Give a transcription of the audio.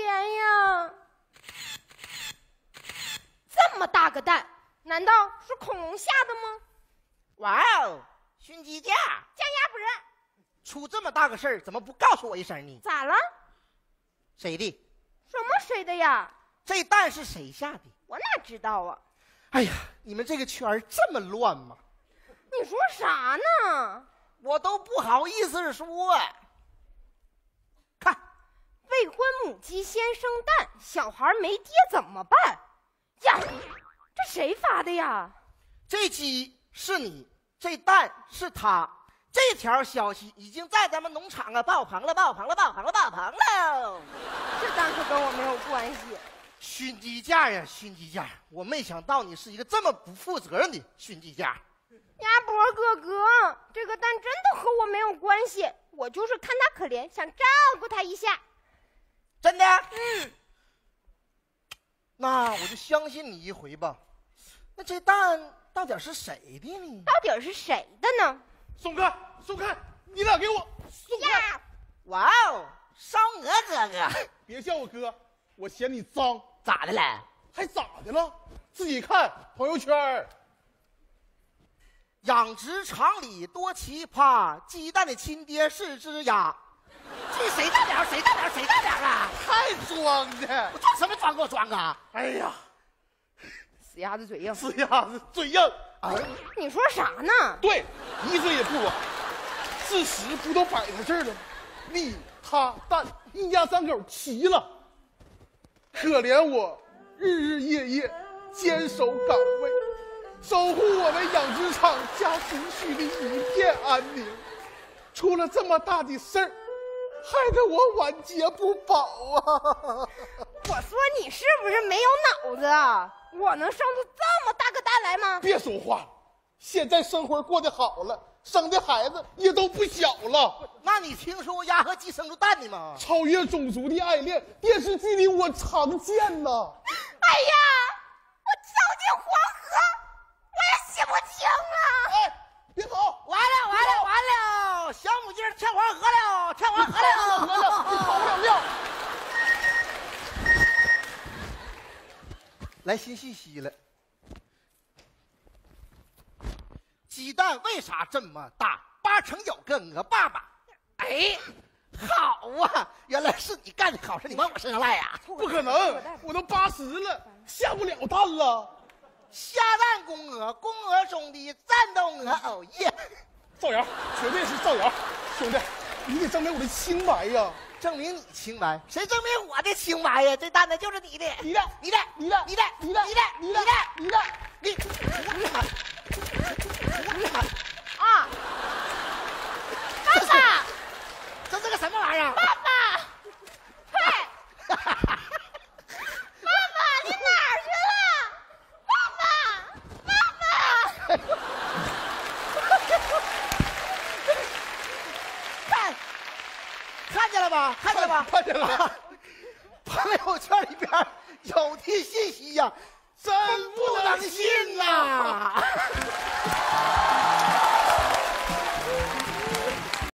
怜呀！这么大个蛋，难道是恐龙下的吗？ 哇哦，熏鸡架， 降压不是？ 出这么大个事儿，怎么不告诉我一声呢？ 咋了？ 谁的？ 什么谁的呀？ 这蛋是谁下的？ 我哪知道啊！ 哎呀，你们这个圈儿这么乱吗？ 你说啥呢？ 我都不好意思说。看， 未婚母鸡先生蛋，小孩没爹怎么办？呀，这谁发的呀？ 这鸡是你，这蛋是他。这条消息已经在咱们农场爆棚了，爆棚了！ 这蛋可跟我没有关系。 熏鸡架呀，熏鸡架！我没想到你是一个这么不负责任的熏鸡架。 鸭脖哥哥，这个蛋真的和我没有关系，我就是看他可怜，想照顾他一下。 真的？ 嗯。 那我就相信你一回吧。那这蛋到底是谁的呢？ 到底是谁的呢？ 松开，松开！你俩给我松开！ 哇哦，烧鹅哥哥， 别叫我哥，我嫌你脏。 咋的了？ 还咋的了？自己看朋友圈。 养殖场里多奇葩，鸡蛋的亲爹是只鸭。这谁大点？谁大点？谁大点啊？ 太装的！ 我装什么装？给我装啊！ 哎呀， 死鸭子嘴硬。 死鸭子嘴硬。 啊！ 你说啥呢？ 对，一岁也不晚。事实不都摆在这儿了吗？你他蛋一家三口齐了。可怜我日日夜夜坚守岗位，守护我们养殖场家族区的一片安宁，出了这么大的事儿，害得我晚节不保啊！ 我说你是不是没有脑子啊？我能生出这么大个蛋来吗？ 别说话了，现在生活过得好了，生的孩子也都不小了。 那你听说过鸭和鸡生出蛋的吗？ 超越种族的爱恋，电视剧里我常见呐。 哎呀，我跳进黄河，我也洗不清了。 哎，别走！ 完了！小母鸡跳黄河了，跳黄河了！ 你跑不了尿。 来新信息了，鸡蛋为啥这么大？80%有个鹅爸爸。哎，好啊，原来是你干的好事，你往我身上赖呀？ 不可能，我都80了，下不了蛋了。 下蛋公鹅，公鹅中的战斗鹅，哦耶！ 造谣，绝对是造谣，兄弟，你得证明我的清白呀！ 证明你清白？谁证明我的清白呀？这蛋呢就是你的， 你的， 你的， 你的， 你的， 你的， 你的， 你的，你的， 你啊！爸爸， 这是个什么玩意儿？ 爸爸，快！爸爸，你哪儿去了？爸爸， 看见了吧？看见了吧？ 看见了。 朋友圈里边有的信息呀，真不能信呐！